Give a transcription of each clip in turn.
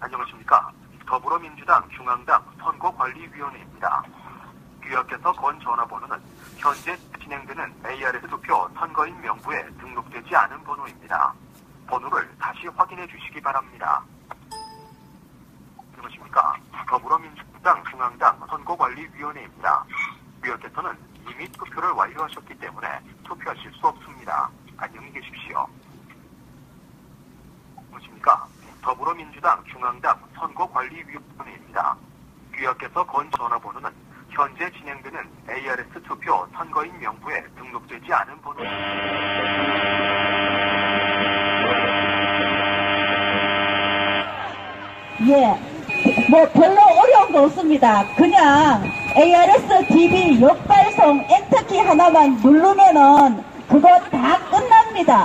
안녕하십니까. 더불어민주당 중앙당 선거관리위원회입니다. 귀하께서 건 전화번호는 현재 진행되는 ARS 투표 선거인 명부에 등록되지 않은 번호입니다. 번호를 다시 확인해 주시기 바랍니다. 안녕하십니까. 더불어민주당 중앙당 선거관리위원회입니다. 위원께서는 이미 투표를 완료하셨기 때문에 투표하실 수 없습니다. 안녕히 계십시오. 안녕하십니까. 더불어민주당 중앙당 선거관리위원회입니다. 귀하께서 건 전화번호는 현재 진행되는 ARS 투표 선거인 명부에 등록되지 않은 번호입니다. 예, 뭐 별로 어려운 거 없습니다. 그냥 ARS DB 역발송 엔터키 하나만 누르면은 그거 다 끝납니다.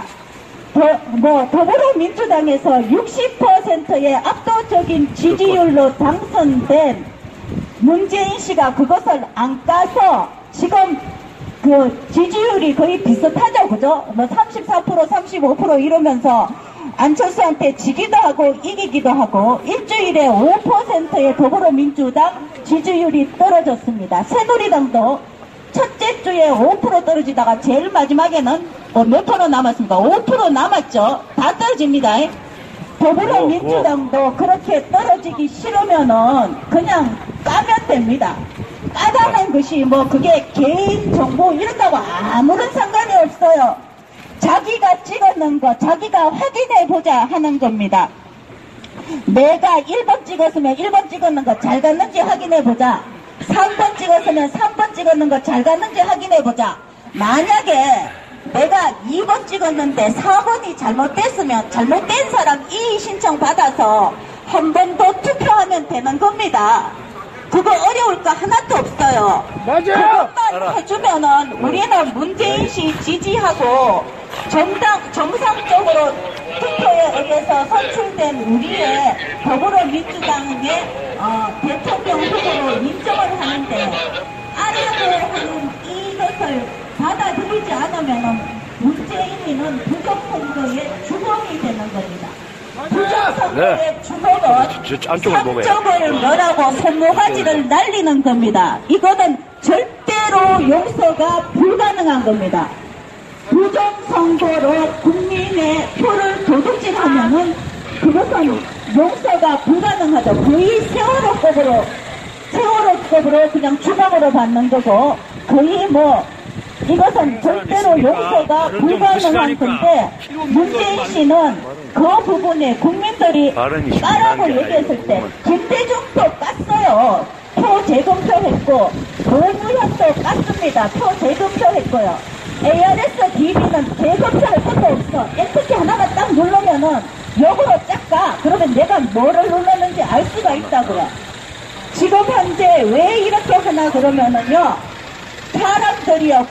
더불어민주당에서 60%의 압도적인 지지율로 당선된 문재인 씨가 그것을 안 까서 지금 그 지지율이 거의 비슷하죠, 그죠? 뭐 34%, 35% 이러면서 안철수한테 지기도 하고 이기기도 하고 일주일에 5%의 더불어민주당 지지율이 떨어졌습니다. 새누리당도 첫째 주에 5% 떨어지다가 제일 마지막에는 몇 프로 남았습니까? 5% 남았죠. 다 떨어집니다. 더불어민주당도 그렇게 떨어지기 싫으면은 그냥 까면 됩니다. 까다는 것이 뭐 그게 개인 정보 이런다고 아무런 상관이 없어요. 자기가 찍었는 거 자기가 확인해 보자 하는 겁니다. 내가 1번 찍었으면 1번 찍었는 거 잘 갔는지 확인해 보자. 3번 찍었으면 3번 찍었는 거 잘 갔는지 확인해 보자. 만약에 내가 2번 찍었는데 4번이 잘못됐으면 잘못된 사람 이의 신청 받아서 한 번 더 투표하면 되는 겁니다. 그거 어려울 거 하나도 없어요. 맞아요. 그것만 해주면은 우리는 문재인 씨 지지하고 정상적으로 투표에 의해서 선출된 우리의 더불어민주당의 대통령 후보로 인정을 하는데 아래를 하는 이것을 받아들이지 않으면은 문재인이는 부정선거의 주범이 되는 겁니다. 부정선거의 주범은 상적을 뭐라고 손모가지를 날리는 겁니다. 이거는 절대로 용서가 불가능한 겁니다. 부정선거로 국민의 표를 도둑질하면은 그것은 용서가 불가능하죠. 거의 세월호급으로 그냥 주먹으로 받는 거고 거의 뭐 이것은 절대로 용서가 불가능한 건데 문재인 씨는 그 부분에 국민들이 까라고 얘기했을 때 김대중도 깠어요. 표 재검표했고 노무현도 깠습니다. 표 재검표했고요. ARS DB는 재검표할 것도 없어. 엔터키 하나만 딱 누르면은 역으로 쫙 가. 그러면 내가 뭐를 눌렀는지 알 수가 있다고요. 지금 현재 왜 이렇게 하나 그러면은요. 사람들이요,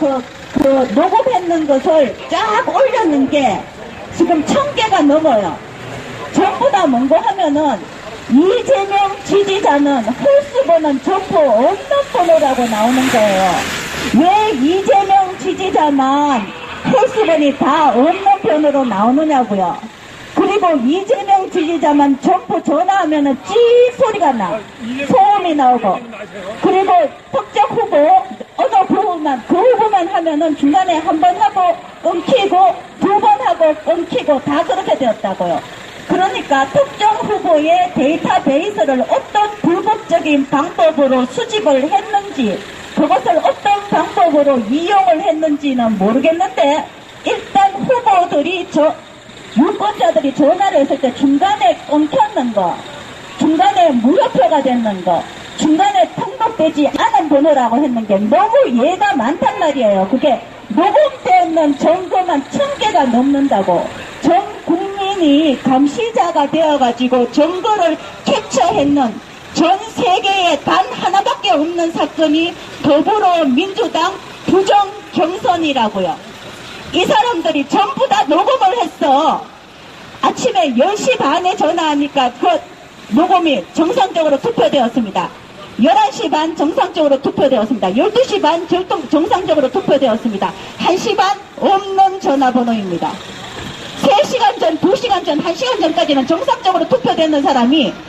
녹음했는 것을 쫙 올렸는 게 지금 1000개가 넘어요. 전부 다 뭔고 하면은 이재명 지지자는 홀수번은 전부 없는 번호라고 나오는 거예요. 왜 이재명 지지자만 홀수번이 다 없는 번호로 나오느냐고요. 그리고 이재명 지지자만 전부 전화하면은 찌 소리가 나. 소음이 나오고. 그리고 특정 후보, 어느 그 후보만 하면은 중간에 한 번 하고 끊기고, 두 번 하고 끊기고, 다 그렇게 되었다고요. 그러니까 특정 후보의 데이터베이스를 어떤 불법적인 방법으로 수집을 했는지, 그것을 어떤 방법으로 이용을 했는지는 모르겠는데, 일단 후보들이 유권자들이 전화를 했을 때 중간에 끊겼는 거, 중간에 무효표가 됐는 거, 중간에 등록되지 않은 번호라고 했는 게 너무 예가 많단 말이에요. 그게 녹음되는 정보만 1000개가 넘는다고. 전 국민이 감시자가 되어가지고 정보를 캡처했는 전 세계에 단 하나밖에 없는 사건이 더불어민주당 부정 경선이라고요. 이 사람들이 전부 다 녹음을 했어. 아침에 10시 반에 전화하니까 그 녹음이 정상적으로 투표되었습니다. 11시 반 정상적으로 투표되었습니다. 12시 반 정상적으로 투표되었습니다. 1시 반 없는 전화번호입니다. 3시간 전, 2시간 전, 1시간 전까지는 정상적으로 투표되는 사람이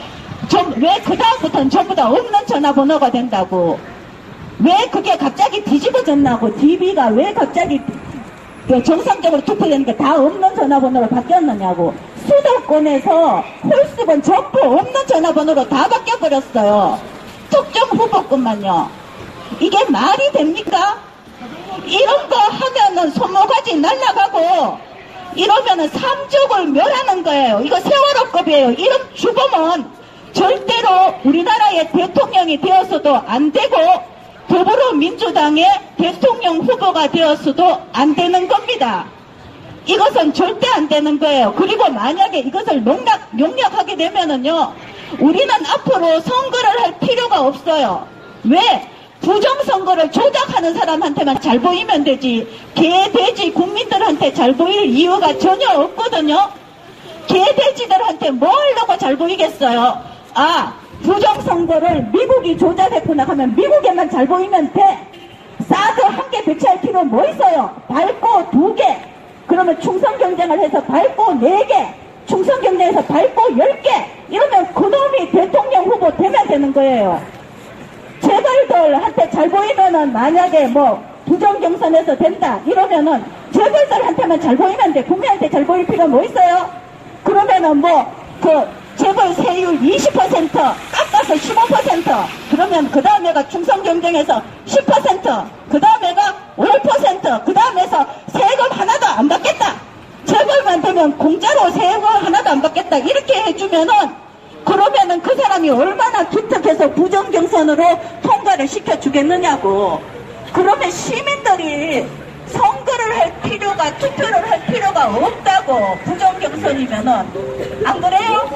왜 그 다음부터는 전부 다 없는 전화번호가 된다고? 왜 그게 갑자기 뒤집어졌나고? DB가 왜 갑자기 정상적으로 투표되니까 다 없는 전화번호로 바뀌었느냐고. 수도권에서 홀수건 전부 없는 전화번호로 다 바뀌어버렸어요. 특정 후보권만요. 이게 말이 됩니까? 이런 거 하면은 손모가지 날라가고 이러면은 삼족을 멸하는 거예요. 이거 세월호급이에요. 이런 주범은 절대로 우리나라의 대통령이 되었어도 안 되고 더불어민주당의 대통령 후보가 되었어도 안 되는 겁니다. 이것은 절대 안 되는 거예요. 그리고 만약에 이것을 용납하게 되면은요, 우리는 앞으로 선거를 할 필요가 없어요. 왜? 부정선거를 조작하는 사람한테만 잘 보이면 되지, 개, 돼지 국민들한테 잘 보일 이유가 전혀 없거든요. 개, 돼지들한테 뭐 하려고 잘 보이겠어요? 부정선거를 미국이 조작했구나 하면 미국에만 잘 보이면 돼. 사드 한 개 배치할 필요 뭐 있어요? 밟고 2개. 그러면 충성 경쟁을 해서 밟고 4개. 충성 경쟁에서 밟고 10개. 이러면 그놈이 대통령 후보 되면 되는 거예요. 재벌들한테 잘 보이면은 만약에 부정 경선에서 된다 이러면은 재벌들한테만 잘 보이면 돼. 국민한테 잘 보일 필요 뭐 있어요? 그러면은 재벌 세율 20% 깎아서 15%, 그러면 그 다음에가 충성 경쟁에서 10%, 그 다음에가 5%, 그 다음에서 세금 하나도 안 받겠다. 재벌만 되면 공짜로 세금 하나도 안 받겠다. 이렇게 해주면은, 그러면은 그 사람이 얼마나 기특해서 부정 경선으로 통과를 시켜주겠느냐고. 그러면 시민들이 선거를 할 필요가, 투표를 할 필요가 없다고. 부정 경선이면은. 안 그래요?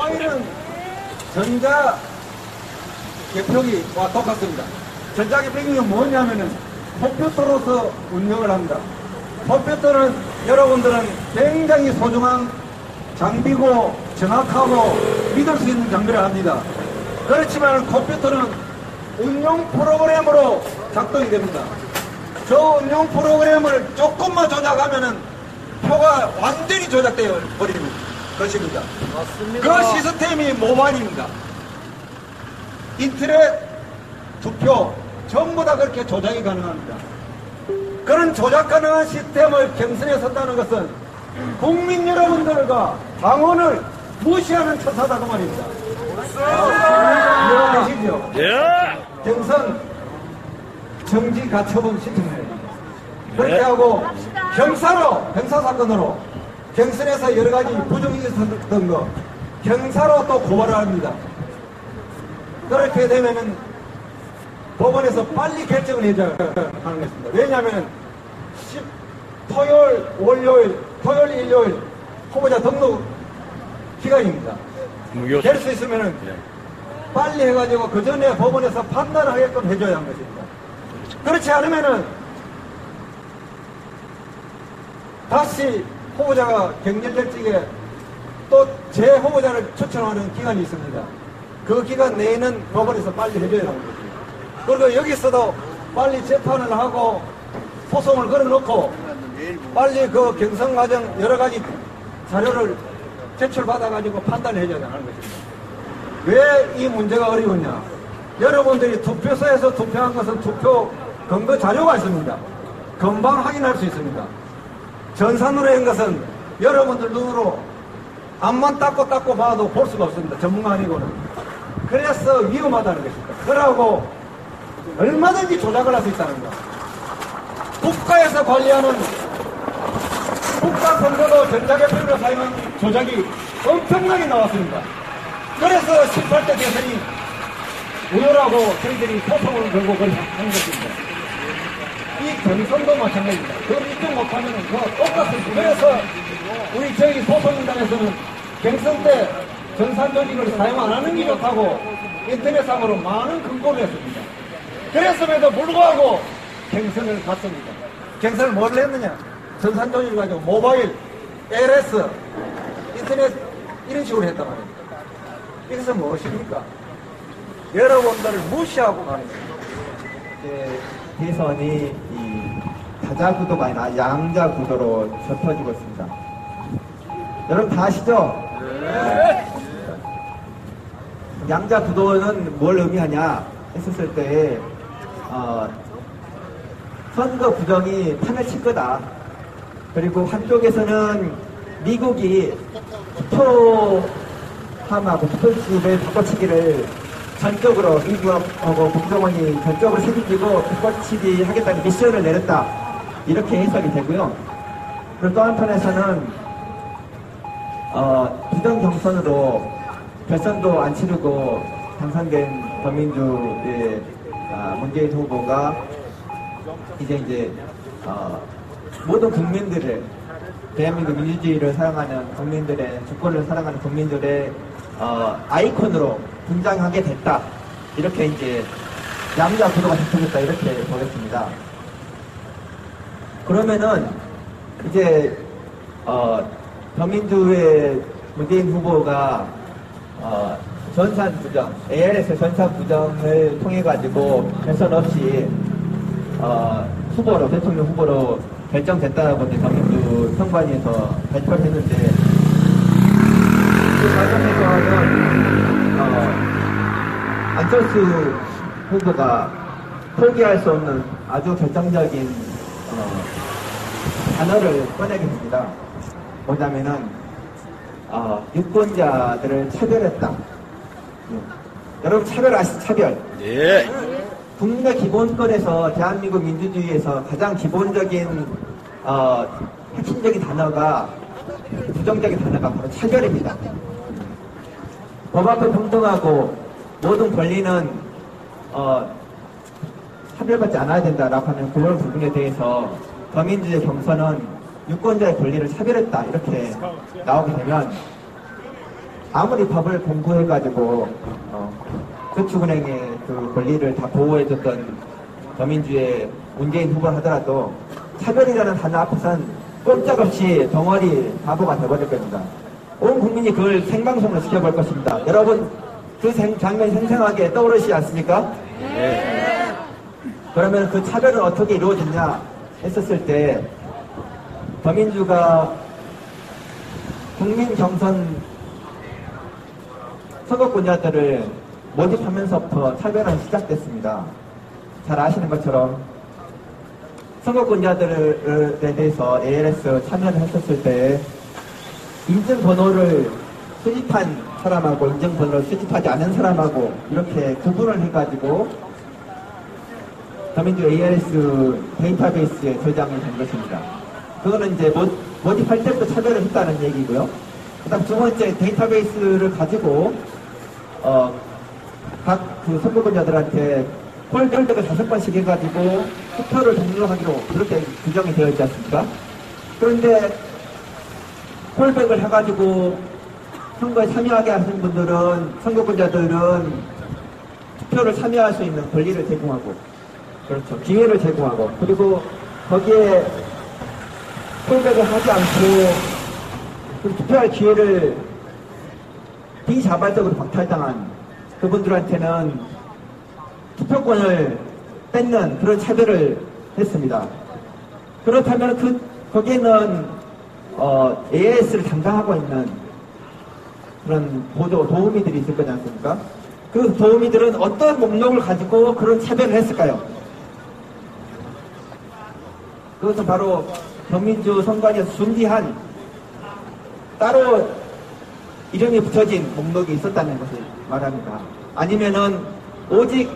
전자 개표기와 똑같습니다. 전자 개표기는 뭐냐면은 컴퓨터로서 운영을 합니다. 컴퓨터는 여러분들은 굉장히 소중한 장비고 정확하고 믿을 수 있는 장비를 합니다. 그렇지만 컴퓨터는 운영 프로그램으로 작동이 됩니다. 저 운영 프로그램을 조금만 조작하면은 표가 완전히 조작되어 버리는 것입니다. 맞습니다. 그 시스템이 모바일입니다. 인터넷 투표 전부 다 그렇게 조작이 가능합니다. 그런 조작 가능한 시스템을 경선에 선다는 것은 국민 여러분들과 당원을 무시하는 처사다 그 말입니다. 이해하시죠? 예. 경선 정지 가처분 시스템이에요. 그렇게 하고 형사사건으로 경선에서 여러 가지 부정이 있었던 거 형사로 또 고발을 합니다. 그렇게 되면은 법원에서 빨리 결정을 해줘야 하는 것입니다. 왜냐하면 토요일, 일요일 후보자 등록 기간입니다. 될 수 있으면은 빨리 해가지고 그 전에 법원에서 판단을 하게끔 해줘야 하는 것입니다. 그렇지 않으면은 다시 후보자가 경질될 적에 또 제 후보자를 추천하는 기간이 있습니다. 그 기간 내에는 법원에서 빨리 해줘야 하는 것입니다. 그리고 여기서도 빨리 재판을 하고 소송을 걸어놓고 빨리 그 경선 과정 여러 가지 자료를 제출받아가지고 판단을 해줘야 하는 것입니다. 왜 이 문제가 어려웠냐? 여러분들이 투표소에서 투표한 것은 투표 근거 자료가 있습니다. 금방 확인할 수 있습니다. 전산으로 한 것은 여러분들 눈으로 앞만 닦고 봐도 볼 수가 없습니다. 전문가 아니고는. 그래서 위험하다는 것입니다. 그러고 얼마든지 조작을 할 수 있다는 거. 국가에서 관리하는 국가선거도 전자개표를 사용한 조작이 엄청나게 나왔습니다. 그래서 18대 대선이 우열하고 저희들이 소송을 걸고 하는 것입니다. 이 경선도 마찬가지입니다. 그걸 인정 못하면 더 똑같습니다. 그래서 저희 소송인단에서는 경선 때 전산 조직을 사용 안 하는 게 좋다고 인터넷상으로 많은 근거를 했습니다. 그랬음에도 불구하고 경선을 갔습니다. 경선을 뭘 했느냐? 전산 조직을 가지고 모바일, LS, 인터넷 이런 식으로 했단 말입니다. 이것은 무엇입니까? 여러분들을 무시하고 가는 거예요. 대선이 다자 구도가 아니라 양자 구도로 좁혀지고 있습니다. 여러분 다 아시죠? 네. 양자 구도는 뭘 의미하냐 했었을 때 선거 부정이 판을 칠 거다. 그리고 한쪽에서는 미국이 투표함하고 투표집을 바꿔치기를 전적으로 미국하고 국정원이 전적으로 책임지고 바꿔치기 하겠다는 미션을 내렸다. 이렇게 해석이 되고요. 그리고 또 한편에서는 부정 경선으로 결선도 안 치르고 당선된 더민주의 문재인 후보가 이제 모든 국민들을 대한민국 민주주의를 사랑하는 국민들의 주권을 사랑하는 국민들의 아이콘으로 등장하게 됐다. 이렇게 이제 양자 구도가 형성됐다 이렇게 보겠습니다. 그러면은 이제 더민주의 문재인 후보가 전산 부정, ALS 전산 부정을 통해 가지고 결선 없이 후보로 대통령 후보로 결정됐다고 이제 더민주 선관위에서 발표를 했는데 그 과정에서는 안철수 후보가 포기할 수 없는 아주 결정적인 단어를 꺼내게 됩니다. 뭐냐면은 유권자들을 차별했다. 여러분 차별 아시죠? 차별. 예. 국민의 기본권에서 대한민국 민주주의에서 가장 기본적인 핵심적인 단어가 부정적인 단어가 바로 차별입니다. 법 앞에 평등하고 모든 권리는 차별받지 않아야 된다라고 하는 그런 부분에 대해서 더민주의 경선은 유권자의 권리를 차별했다 이렇게 나오게 되면 아무리 법을 공부해가지고 저축은행의 그 권리를 다 보호해줬던 더민주의 문재인 후보를 하더라도 차별이라는 단어 앞에서는 꼼짝없이 덩어리 바보가 돼버릴 겁니다. 온 국민이 그걸 생방송으로 지켜볼 것입니다. 여러분 그 장면이 생생하게 떠오르시지 않습니까? 네. 그러면 그 차별은 어떻게 이루어졌냐 했었을 때 더민주가 국민 경선 선거권자들을 모집하면서부터 차별은 시작됐습니다. 잘 아시는 것처럼 선거권자들에 대해서 ALS 참여를 했었을 때 인증번호를 수집한 사람하고 인증번호를 수집하지 않은 사람하고 이렇게 구분을 해가지고 더민주 ALS 데이터베이스에 저장이 된 것입니다. 그거는 이제 모집할 때부터 차별을 했다는 얘기고요. 그 다음 두 번째 데이터베이스를 가지고 각 그 선거권자들한테 홀백을 5번씩 해가지고 투표를 종료하기로 그렇게 규정이 되어 있지 않습니까? 그런데 홀백을 해가지고 선거에 참여하게 하시는 분들은 선거권자들은 투표를 참여할 수 있는 권리를 제공하고 그렇죠. 기회를 제공하고 그리고 거기에 홀백을 하지 않고 투표할 기회를 비자발적으로 박탈당한 그분들한테는 투표권을 뺏는 그런 차별을 했습니다. 그렇다면 거기에는 AS를 담당하고 있는 그런 도우미들이 있을 거지 않습니까? 그 도우미들은 어떤 목록을 가지고 그런 차별을 했을까요? 그것은 바로 더민주 선관위에서 준비한 따로 이름이 붙여진 목록이 있었다는 것을 말합니다. 아니면은 오직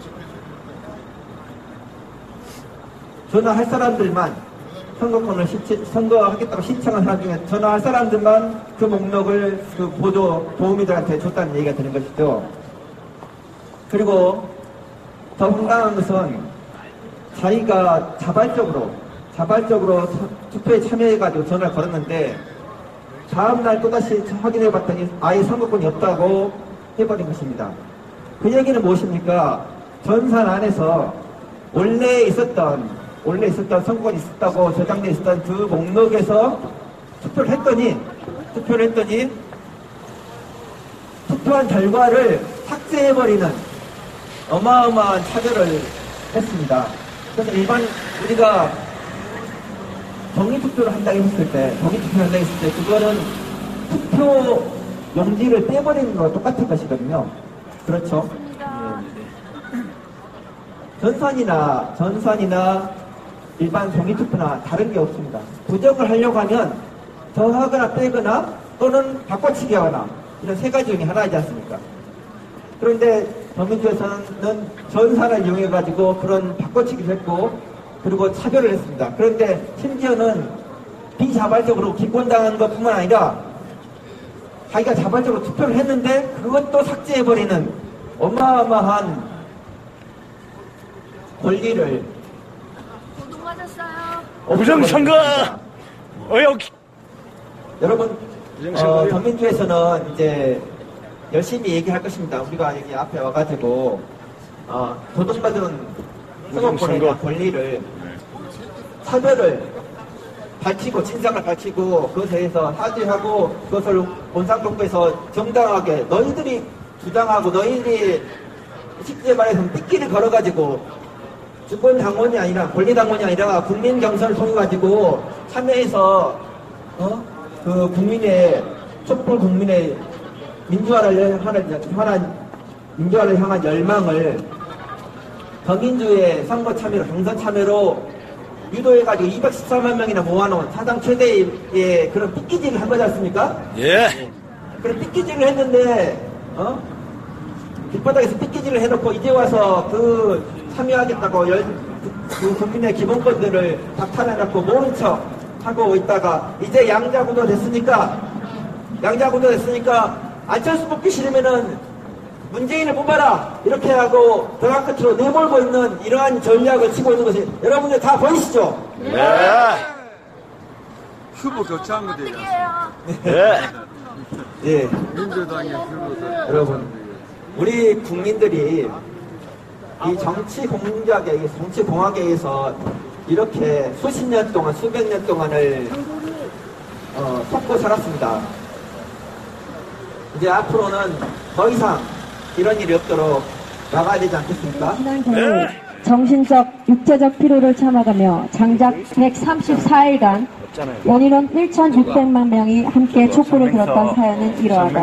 전화할 사람들만 선거권을 선거하겠다고 신청한 사람 중에 전화할 사람들만 그 목록을 그 보조 도우미들한테 줬다는 얘기가 되는 것이죠. 그리고 더 황당한 것은 자기가 자발적으로 투표에 참여해가지고 전화를 걸었는데 다음날 또다시 확인해봤더니 아예 선거권이 없다고 해버린 것입니다. 그 얘기는 무엇입니까? 전산 안에서 원래 있었던 선거권이 있었다고 저장돼 있었던 그 목록에서 투표를 했더니 투표한 결과를 삭제해버리는 어마어마한 차별을 했습니다. 그래서 일반 우리가 정리투표를 한다고 했을 때 그거는 투표 용지를 떼버리는 거와 똑같은 것이거든요. 그렇죠. 전산이나 일반 종이투표나 다른 게 없습니다. 부정을 하려고 하면 더하거나 빼거나 또는 바꿔치기 하거나 이런 세 가지 중에 하나이지 않습니까? 그런데 더민주에서는 전산을 이용해가지고 그런 바꿔치기를 했고 그리고 차별을 했습니다. 그런데 심지어는 비자발적으로 기권당한 것뿐만 아니라 자기가 자발적으로 투표를 했는데 그것도 삭제해버리는 어마어마한 권리를 부정선거 의혹. 여러분 더민주에서는 이제 열심히 얘기할 것입니다. 우리가 여기 앞에 와가지고 도둑받은 선거권의 권리를 차별을 밝히고 진상을 밝히고 그것에 대해서 사죄하고 그것을 본상정부에서 정당하게 너희들이 주장하고 너희들이 쉽게 말해서 삐끼를 걸어가지고 주권당원이 아니라 권리당원이 아니라 국민 경선을 통해 가지고 참여해서 그 국민의 촛불 국민의 민주화를 향한 열망을 더민주의 선거 참여로 경선 참여로 유도해가지고 214만 명이나 모아놓은 사상 최대의 그런 삐끼질을 한 거지 않습니까? 예. 그런 삐끼질을 했는데 길바닥에서 삐끼질을 해놓고 이제 와서 그 참여하겠다고 그 국민의 기본권들을 박탈해놓고 모른 척 하고 있다가 이제 양자구도 됐으니까 안철수 뽑기 싫으면은 문재인을 뽑아라 이렇게 하고 벼랑 끝으로 내몰고 있는 이러한 전략을 치고 있는 것이 여러분들 다 보이시죠? 네. 후보 교체한 거 돼요. 네. 예. 민주당의 후보. 여러분 우리 국민들이 이 정치 공작에 정치 공학에서 이렇게 수십 년 동안 수백 년 동안을 속고 살았습니다. 이제 앞으로는 더 이상 이런 일이 없도록 나가야 되지 않겠습니까? 지난 겨울 정신적, 육체적 피로를 참아가며 장작 134일간 연인원 1,600만 명이 함께 촛불을 들었던 사연은 이러하다.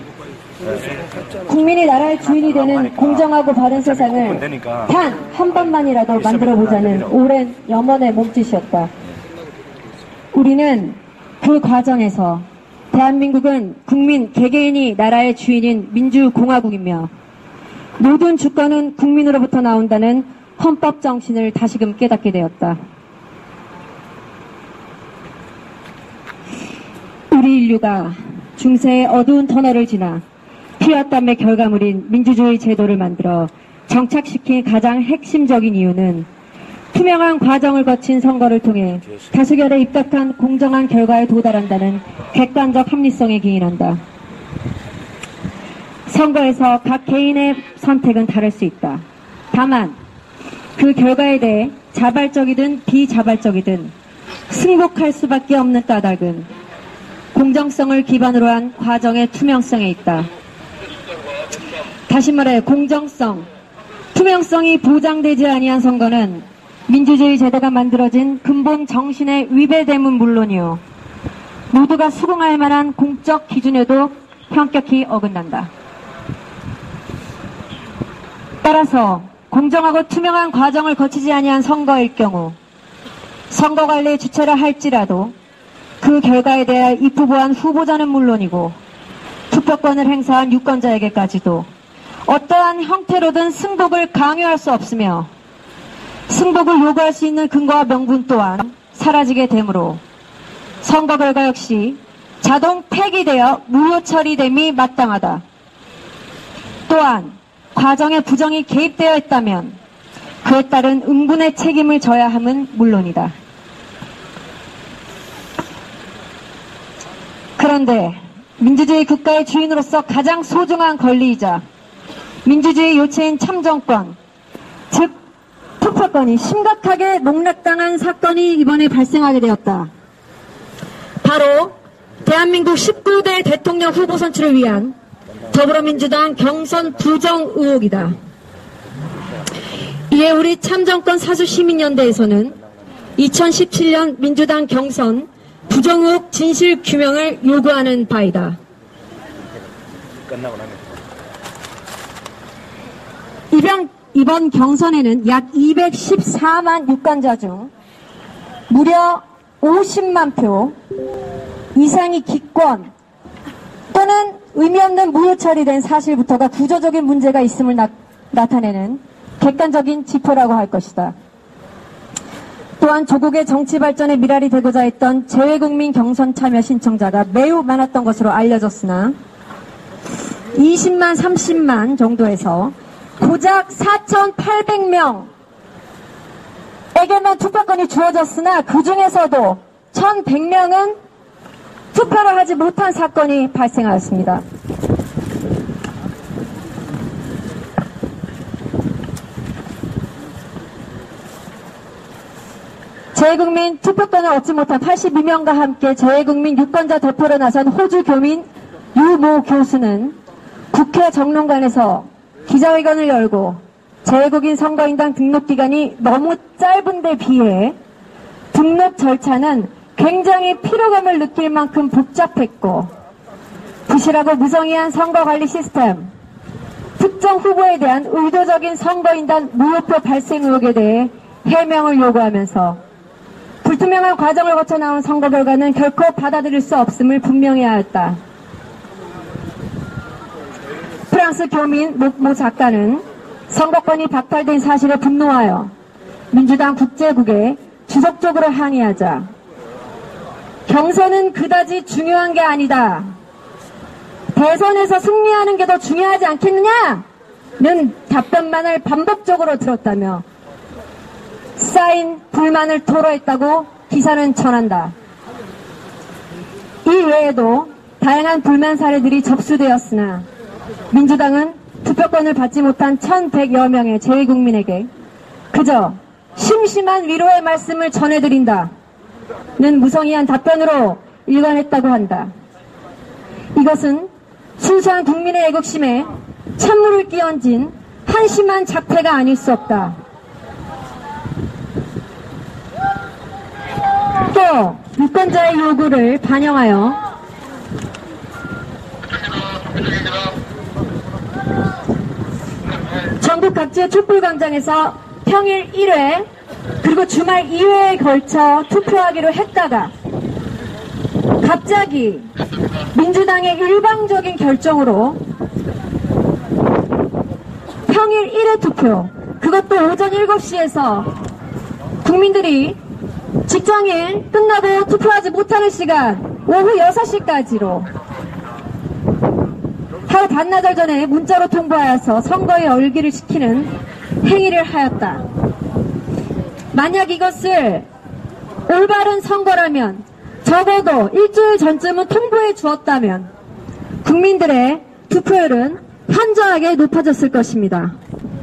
국민이 나라의 주인이 되는 공정하고 바른 세상을 단 한 번만이라도 만들어보자는 오랜 염원의 몸짓이었다. 우리는 그 과정에서 대한민국은 국민 개개인이 나라의 주인인 민주공화국이며 모든 주권은 국민으로부터 나온다는 헌법 정신을 다시금 깨닫게 되었다. 우리 인류가 중세의 어두운 터널을 지나 피와 땀의 결과물인 민주주의 제도를 만들어 정착시킨 가장 핵심적인 이유는 투명한 과정을 거친 선거를 통해 다수결에 입각한 공정한 결과에 도달한다는 객관적 합리성에 기인한다. 선거에서 각 개인의 선택은 다를 수 있다. 다만 그 결과에 대해 자발적이든 비자발적이든 승복할 수밖에 없는 까닭은 공정성을 기반으로 한 과정의 투명성에 있다. 다시 말해 공정성, 투명성이 보장되지 아니한 선거는 민주주의 제도가 만들어진 근본 정신의 위배됨은 물론이요 모두가 수긍할 만한 공적 기준에도 현격히 어긋난다. 따라서 공정하고 투명한 과정을 거치지 아니한 선거일 경우 선거관리의 주체라 할지라도 그 결과에 대해 입후보한 후보자는 물론이고 투표권을 행사한 유권자에게까지도 어떠한 형태로든 승복을 강요할 수 없으며 승복을 요구할 수 있는 근거와 명분 또한 사라지게 되므로 선거 결과 역시 자동 폐기되어 무효 처리됨이 마땅하다. 또한 과정에 부정이 개입되어 있다면 그에 따른 응분의 책임을 져야 함은 물론이다. 그런데 민주주의 국가의 주인으로서 가장 소중한 권리이자 민주주의 요체인 참정권, 즉 투표권이 심각하게 농락당한 사건이 이번에 발생하게 되었다. 바로 대한민국 19대 대통령 후보 선출을 위한 더불어민주당 경선 부정 의혹이다. 이에 우리 참정권 사수시민연대에서는 2017년 민주당 경선 부정 의혹 진실 규명을 요구하는 바이다. 이번 경선에는 약 214만 유권자 중 무려 50만 표 이상이 기권 또는 의미 없는 무효 처리된 사실부터가 구조적인 문제가 있음을 나타내는 객관적인 지표라고 할 것이다. 또한 조국의 정치 발전에 미랄이 되고자 했던 재외국민 경선 참여 신청자가 매우 많았던 것으로 알려졌으나 20만, 30만 정도에서 고작 4,800명에게만 투표권이 주어졌으나 그 중에서도 1,100명은 투표를 하지 못한 사건이 발생하였습니다. 재외국민 투표권을 얻지 못한 82명과 함께 재외국민 유권자 대표로 나선 호주 교민 유모 교수는 국회 정론관에서 기자회견을 열고 재외국인 선거인단 등록 기간이 너무 짧은 데 비해 등록 절차는 굉장히 피로감을 느낄 만큼 복잡했고 부실하고 무성의한 선거관리 시스템, 특정 후보에 대한 의도적인 선거인단 무효표 발생 의혹에 대해 해명을 요구하면서 불투명한 과정을 거쳐 나온 선거 결과는 결코 받아들일 수 없음을 분명히 하였다. 프랑스 교민 모 작가는 선거권이 박탈된 사실에 분노하여 민주당 국제국에 지속적으로 항의하자 경선은 그다지 중요한 게 아니다. 대선에서 승리하는 게 더 중요하지 않겠느냐는 답변만을 반복적으로 들었다며 쌓인 불만을 토로했다고 기사는 전한다. 이 외에도 다양한 불만 사례들이 접수되었으나 민주당은 투표권을 받지 못한 1,100여 명의 재외국민에게 그저 심심한 위로의 말씀을 전해드린다는 무성의한 답변으로 일관했다고 한다. 이것은 순수한 국민의 애국심에 찬물을 끼얹은 한심한 작태가 아닐 수 없다. 또 유권자의 요구를 반영하여 전국 각지의 촛불광장에서 평일 1회 그리고 주말 2회에 걸쳐 투표하기로 했다가 갑자기 민주당의 일방적인 결정으로 평일 1회 투표, 그것도 오전 7시에서 국민들이 직장일 끝나고 투표하지 못하는 시간 오후 6시까지로 하루 반나절 전에 문자로 통보하여서 선거에 얼기를 시키는 행위를 하였다. 만약 이것을 올바른 선거라면 적어도 일주일 전쯤은 통보해 주었다면 국민들의 투표율은 현저하게 높아졌을 것입니다.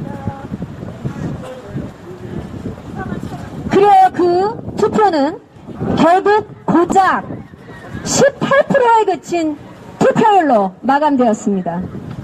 그래야 그 투표는 결국 고작 18%에 그친 투표율로 마감되었습니다.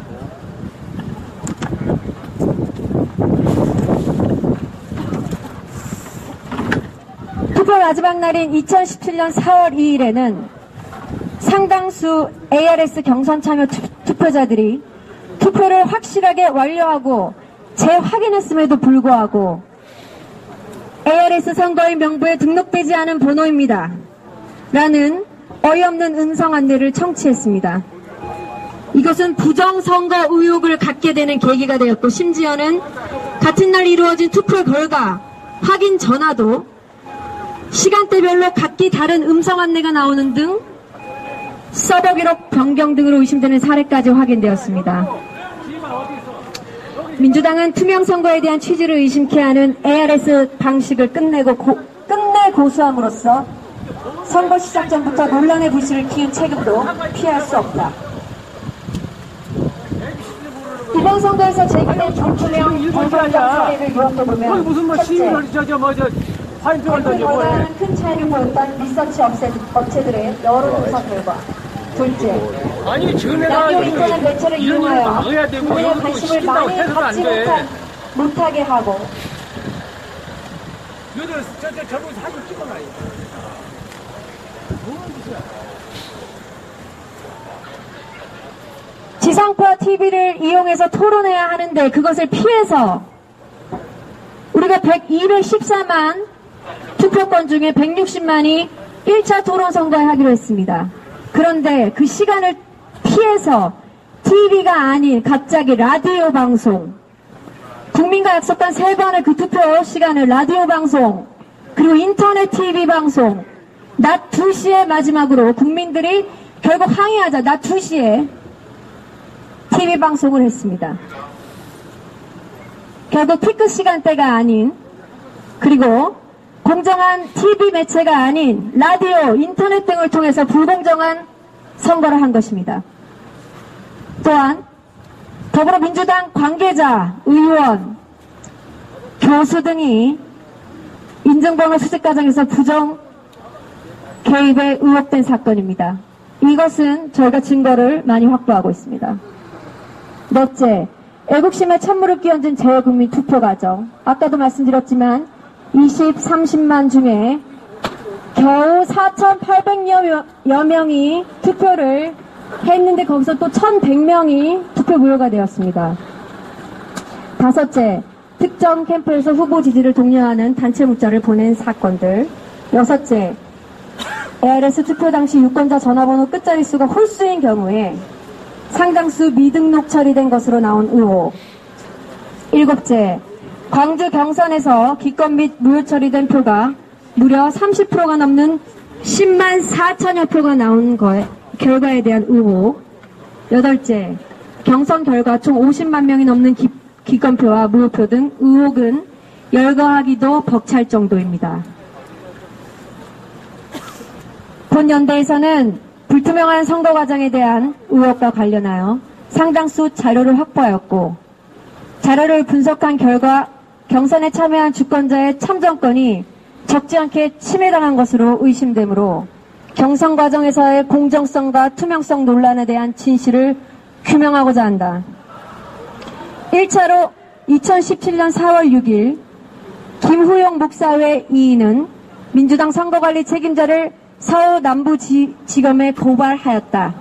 투표 마지막 날인 2017년 4월 2일에는 상당수 ARS 경선 참여 투표자들이 투표를 확실하게 완료하고 재확인했음에도 불구하고 ARS 선거인 명부에 등록되지 않은 번호입니다. 라는 어이없는 음성 안내를 청취했습니다. 이것은 부정선거 의혹을 갖게 되는 계기가 되었고 심지어는 같은 날 이루어진 투표 결과 확인 전화도 시간대별로 각기 다른 음성 안내가 나오는 등 서버 기록 변경 등으로 의심되는 사례까지 확인되었습니다. 민주당은 투명 선거에 대한 취지를 의심케 하는 ARS 방식을 끝내 고수함으로써 선거 시작 전부터 논란의 불씨를 키운 책임도 피할 수 없다. 이번 선거에서 제기된 정투명 경선 사례를 요약해보면 첫째, 발표보다는 큰 차이를 보였던 리서치 업체들의 여론 조사 결과, 둘째, 라디오 인터넷 매체를 이용하여 국민의 관심을 많이 갖지 못하게 하고 지상파 TV를 이용해서 토론해야 하는데 그것을 피해서 우리가 214만 투표권 중에 160만이 1차 토론 선거에 하기로 했습니다. 그런데 그 시간을 피해서 TV가 아닌 갑자기 라디오 방송, 국민과 약속한 3번의 그 투표 시간을 라디오 방송, 그리고 인터넷 TV 방송, 낮 2시에 마지막으로 국민들이 결국 항의하자 낮 2시에 TV 방송을 했습니다. 결국 피크 시간대가 아닌, 그리고 공정한 TV 매체가 아닌 라디오, 인터넷 등을 통해서 불공정한 선거를 한 것입니다. 또한 더불어민주당 관계자, 의원, 교수 등이 인증번호 수집 과정에서 부정 개입에 의혹된 사건입니다. 이것은 저희가 증거를 많이 확보하고 있습니다. 넷째, 애국심에 찬물을 끼얹은 재외국민 투표 과정. 아까도 말씀드렸지만 30만 중에 겨우 4,800여 명이 투표를 했는데 거기서 또 1,100명이 투표 무효가 되었습니다. 다섯째, 특정 캠프에서 후보 지지를 독려하는 단체 문자를 보낸 사건들. 여섯째, ARS 투표 당시 유권자 전화번호 끝자리 수가 홀수인 경우에 상당수 미등록 처리된 것으로 나온 의혹. 일곱째, 광주 경선에서 기권 및 무효 처리된 표가 무려 30%가 넘는 10만 4천여 표가 나온 결과에 대한 의혹. 여덟째, 경선 결과 총 50만 명이 넘는 기권표와 무효표 등 의혹은 열거하기도 벅찰 정도입니다. 본 연대에서는 불투명한 선거 과정에 대한 의혹과 관련하여 상당수 자료를 확보하였고, 자료를 분석한 결과 경선에 참여한 주권자의 참정권이 적지 않게 침해당한 것으로 의심되므로 경선 과정에서의 공정성과 투명성 논란에 대한 진실을 규명하고자 한다. 1차로 2017년 4월 6일 김후용 목사회 이인은 민주당 선거관리 책임자를 서울 남부지검에 고발하였다.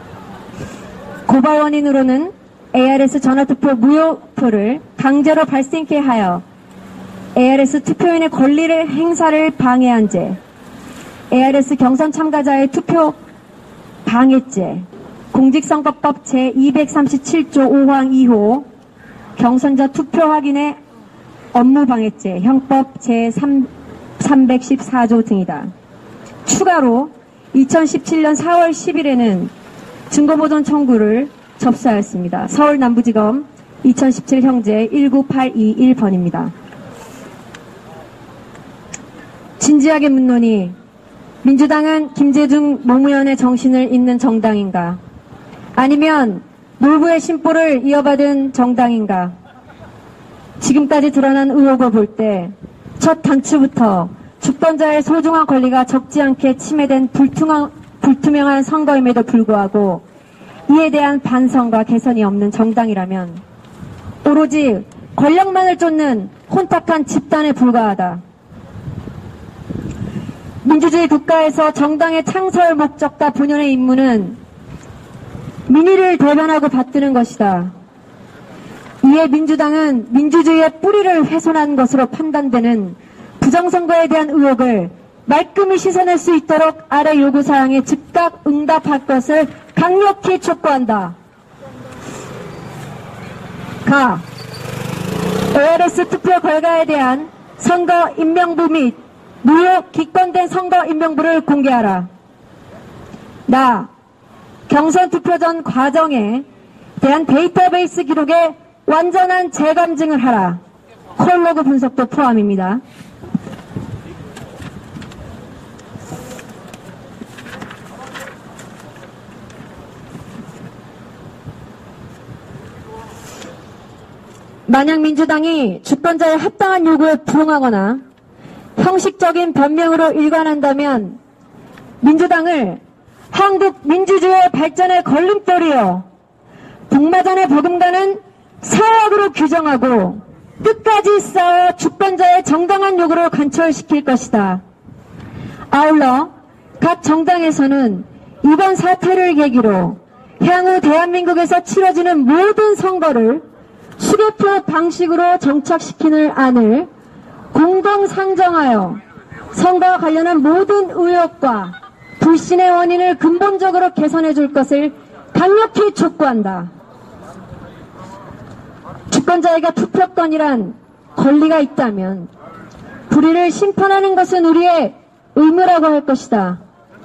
고발 원인으로는 ARS 전화투표 무효표를 강제로 발생케 하여 ARS 투표인의 권리를 행사를 방해한 죄, ARS 경선 참가자의 투표 방해죄, 공직선거법 제237조 5항 2호 경선자 투표 확인의 업무방해죄, 형법 제314조 등이다. 추가로 2017년 4월 10일에는 증거보존 청구를 접수하였습니다. 서울 남부지검 2017 형제 19821번입니다. 진지하게 묻노니 민주당은 김재중 노무현의 정신을 잇는 정당인가? 아니면 놀부의 심보를 이어받은 정당인가? 지금까지 드러난 의혹을 볼 때 첫 단추부터 주권자의 소중한 권리가 적지 않게 침해된 불투명한 선거임에도 불구하고 이에 대한 반성과 개선이 없는 정당이라면 오로지 권력만을 쫓는 혼탁한 집단에 불과하다. 민주주의 국가에서 정당의 창설 목적과 본연의 임무는 민의를 대변하고 받드는 것이다. 이에 민주당은 민주주의의 뿌리를 훼손한 것으로 판단되는 부정선거에 대한 의혹을 말끔히 씻어낼 수 있도록 아래 요구사항에 즉각 응답할 것을 강력히 촉구한다. 가. ARS 투표 결과에 대한 선거 임명부 및 무효 기권된 선거 임명부를 공개하라. 나. 경선 투표 전 과정에 대한 데이터베이스 기록에 완전한 재감증을 하라. 콜로그 분석도 포함입니다. 만약 민주당이 주권자의 합당한 요구에 부응하거나 형식적인 변명으로 일관한다면 민주당을 한국 민주주의의 발전의 걸림돌이요 복마전에 버금가는 사약으로 규정하고 끝까지 싸워 주권자의 정당한 요구를 관철시킬 것이다. 아울러 각 정당에서는 이번 사태를 계기로 향후 대한민국에서 치러지는 모든 선거를 수개표 방식으로 정착시키는 안을 공동 상정하여 선거와 관련한 모든 의혹과 불신의 원인을 근본적으로 개선해 줄 것을 강력히 촉구한다. 주권자에게 투표권이란 권리가 있다면 불의를 심판하는 것은 우리의 의무라고 할 것이다.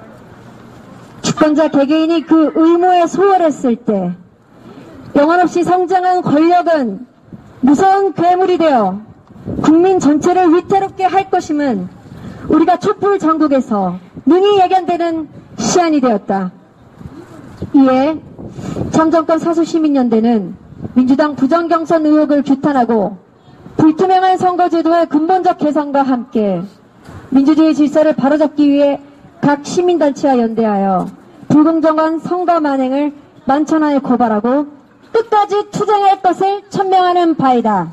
주권자 개개인이 그 의무에 소홀했을 때 영원없이 성장한 권력은 무서운 괴물이 되어 국민 전체를 위태롭게 할 것임은 우리가 촛불 전국에서 능히 예견되는 시안이 되었다. 이에 참정권 사수시민연대는 민주당 부정경선 의혹을 규탄하고 불투명한 선거제도의 근본적 개선과 함께 민주주의 질서를 바로잡기 위해 각 시민단체와 연대하여 불공정한 선거 만행을 만천하에 고발하고 끝까지 투쟁할 것을 천명하는 바이다.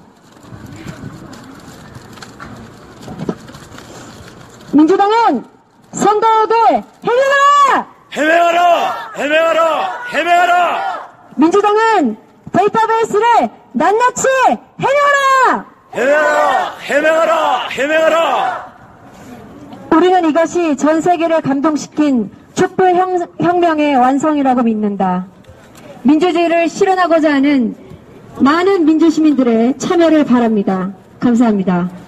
민주당은 선거역을 해명하라! 해명하라! 해명하라! 해명하라! 민주당은 데이터베이스를 낱낱이 해명하라! 해명하라! 해명하라! 해명하라! 우리는 이것이 전 세계를 감동시킨 촛불 혁명의 완성이라고 믿는다. 민주주의를 실현하고자 하는 많은 민주시민들의 참여를 바랍니다. 감사합니다.